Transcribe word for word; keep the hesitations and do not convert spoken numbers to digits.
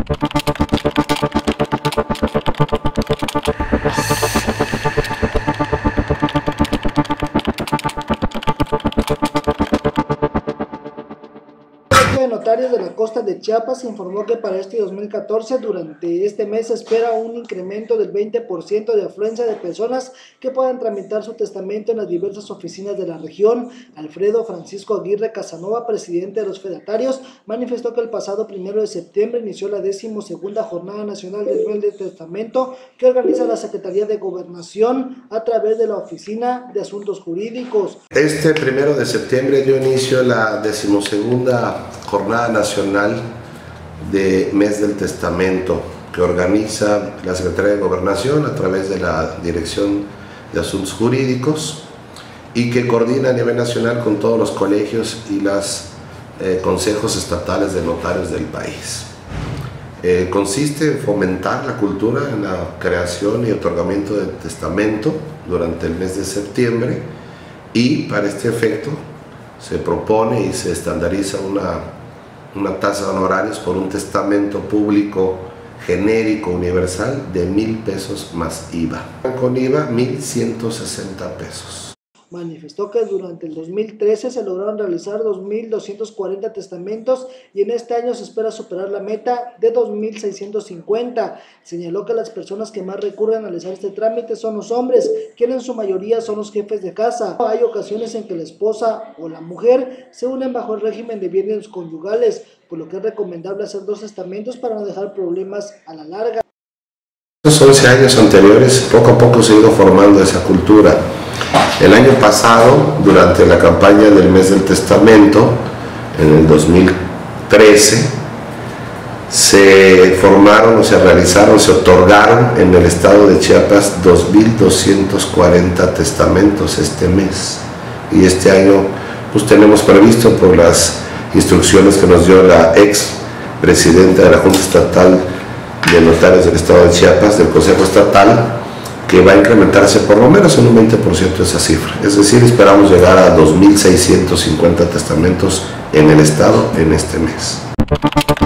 De Notarios de la Costa de Chiapas informó que para este dos mil catorce, durante este mes, se espera un incremento del veinte por ciento de afluencia de personas que puedan tramitar su testamento en las diversas oficinas de la región. Alfredo Francisco Aguirre Casanova, presidente de los fedatarios, manifestó que el pasado primero de septiembre inició la decimosegunda Jornada Nacional del Nivel de Testamento que organiza la Secretaría de Gobernación a través de la Oficina de Asuntos Jurídicos. Este primero de septiembre dio inicio la decimosegunda Jornada Nacional de Mes del Testamento que organiza la Secretaría de Gobernación a través de la Dirección de Asuntos Jurídicos y que coordina a nivel nacional con todos los colegios y los eh, consejos estatales de notarios del país. Eh, consiste en fomentar la cultura en la creación y otorgamiento de testamento durante el mes de septiembre y para este efecto se propone y se estandariza una, una tasa de honorarios por un testamento público genérico universal de mil pesos más I V A. Con I V A, mil ciento sesenta pesos. Manifestó que durante el dos mil trece se lograron realizar dos mil doscientos cuarenta testamentos y en este año se espera superar la meta de dos mil seiscientos cincuenta. Señaló que las personas que más recurren a realizar este trámite son los hombres, quienes en su mayoría son los jefes de casa. Hay ocasiones en que la esposa o la mujer se unen bajo el régimen de bienes conyugales, por lo que es recomendable hacer dos testamentos para no dejar problemas a la larga. En los once años anteriores, poco a poco se ha ido formando esa cultura. El año pasado, durante la campaña del mes del testamento, en el dos mil trece, se formaron o se realizaron, se otorgaron en el estado de Chiapas dos mil doscientos cuarenta testamentos este mes. Y este año pues tenemos previsto, por las instrucciones que nos dio la ex presidenta de la Junta Estatal de Notarios del estado de Chiapas, del Consejo Estatal, que va a incrementarse por lo menos en un veinte por ciento esa cifra. Es decir, esperamos llegar a dos mil seiscientos cincuenta testamentos en el estado en este mes.